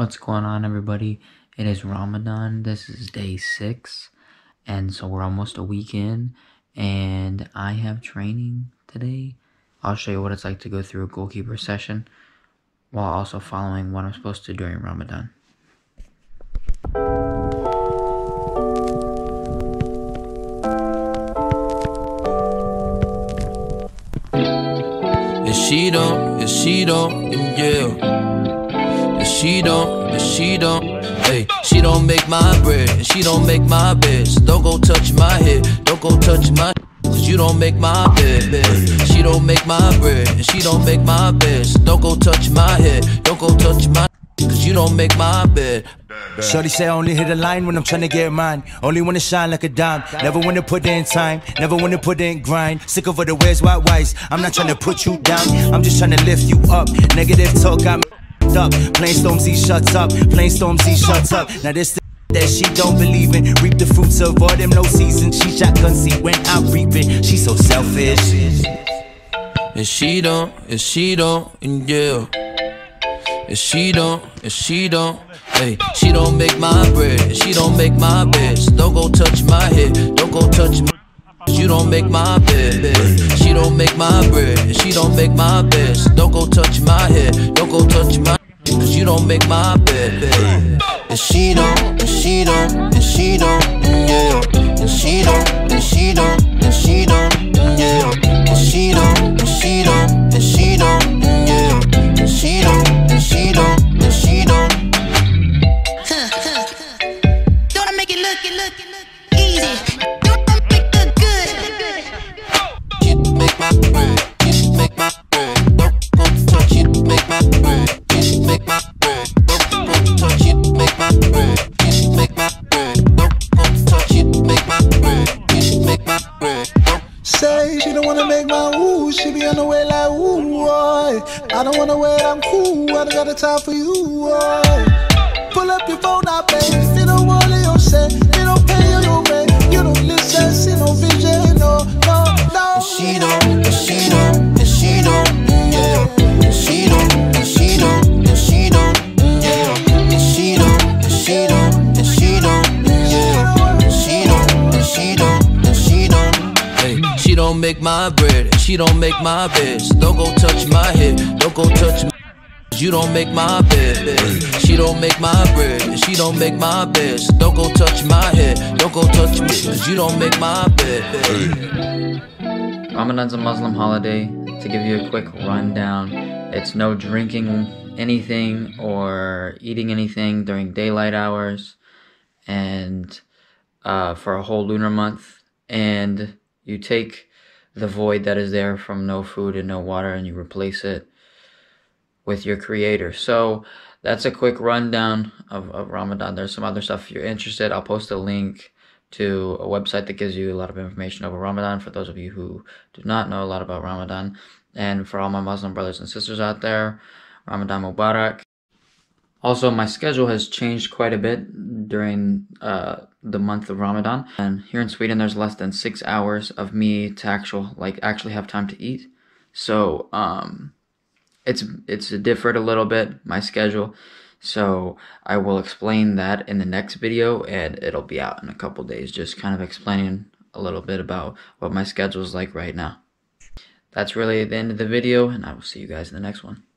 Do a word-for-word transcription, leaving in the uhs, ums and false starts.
What's going on, everybody? It is Ramadan. This is day six, and so we're almost a week in, and I have training today. I'll show you what it's like to go through a goalkeeper session while also following what I'm supposed to during Ramadan. And she don't, and she don't, yeah. And she don't, and she don't, hey. She don't make my bread, and she don't make my bed. So don't go touch my head, don't go touch my, cause you don't make my bed, bed. She don't make my bread, and she don't make my bed. So don't go touch my head, don't go touch my, cause you don't make my bed. Shorty say I only hit a line when I'm tryna get mine. Only wanna shine like a dime. Never wanna put in time, never wanna put in grind. Sick of all the where's white whites. I'm not tryna put you down, I'm just tryna lift you up. Negative talk got me up. Plain Stormzy shuts up, plain Stormzy shuts up. Now this the that she don't believe in. Reap the fruits of all them low seasons. She shotgun seat when I'm reaping. She so selfish. And she don't, and she don't, and yeah. And she don't, and she don't, hey. She don't make my bread, and she don't make my bed. So don't go touch my head, don't go touch my, cause you don't make my bed, bed. She don't make my bread, and she don't make my bed. So don't go touch my head, don't go touch my, cause you don't make my bed, bed. And she don't, and she don't, and she don't, yeah. And she don't, and she don't, and she don't, yeah. And she don't, and she don't, and she don't, yeah. And she don't, and she don't, and she don't. Huh, huh. Don't I make it look, it look, it look easy? Don't I make it look good? You make my bread, you make my bread. Don't go touch it, make my bread. You make my bread. Don't go touch it, make my bread. You make my bread. Don't go touch it, make my bread. You make my bread. Say she don't wanna make my ooh, she be on the way like ooh, boy. I don't wanna wait, I'm cool, I don't got the time for you, boy. Pull up your phone now, babe, if you don't want it, you say. You don't pay your rent, you don't listen, see no vision, no, no, no. And she don't, and she don't, and she don't, yeah. And she don't, and she don't, and she don't, yeah. And she don't, and she don't, and she don't, yeah. And she don't, and she don't, and she don't. Hey, she don't make my bread, and she don't make my bed. So don't go touch my head, don't go touch my, you don't make my bed, bed. She don't make my bread, and she don't make my bed. So don't go touch my head, don't go touch me, cause you don't make my bed, bed. Ramadan's a Muslim holiday. To give you a quick rundown, it's no drinking anything or eating anything during daylight hours, and uh, for a whole lunar month. And you take the void that is there from no food and no water, and you replace it with your creator. So that's a quick rundown of, of Ramadan. There's some other stuff if you're interested. I'll post a link to a website that gives you a lot of information over Ramadan for those of you who do not know a lot about Ramadan. And for all my Muslim brothers and sisters out there, Ramadan Mubarak. Also, my schedule has changed quite a bit during uh, the month of Ramadan. And here in Sweden, there's less than six hours of me to actual like actually have time to eat. So um, it's it's differed a little bit, my schedule. So I will explain that in the next video, and it'll be out in a couple days, just kind of explaining a little bit about what my schedule is like right now. That's really the end of the video, and I will see you guys in the next one.